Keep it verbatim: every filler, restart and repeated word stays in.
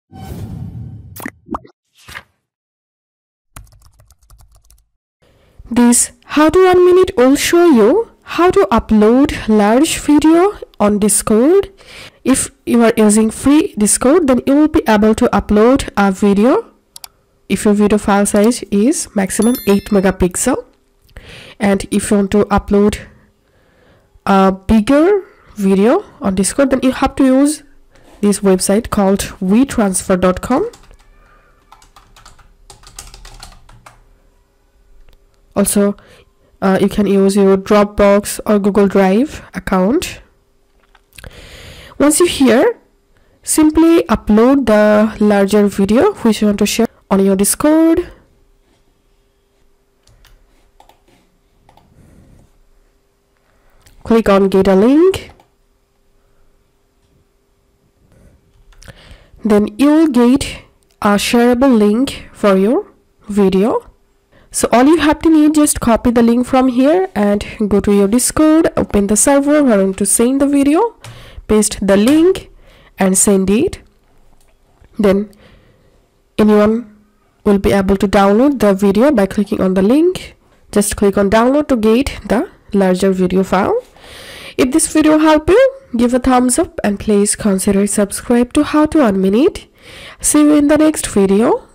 This how to one minute will show you how to upload large video on Discord. If you are using free Discord, then you will be able to upload a video if your video file size is maximum eight megapixel. And if you want to upload a bigger video on Discord, then you have to use this website called wetransfer dot com. Also, uh, you can use your Dropbox or Google Drive account. Once you're here, simply upload the larger video which you want to share on your Discord. Click on get a link. Then you'll get a shareable link for your video. So all you have to need, just copy the link from here and go to your Discord, open the server where you want to send the video, paste the link and send it. Then anyone will be able to download the video by clicking on the link. Just click on download to get the larger video file. If this video helped you, give a thumbs up and please consider subscribe to How to one minute. See you in the next video.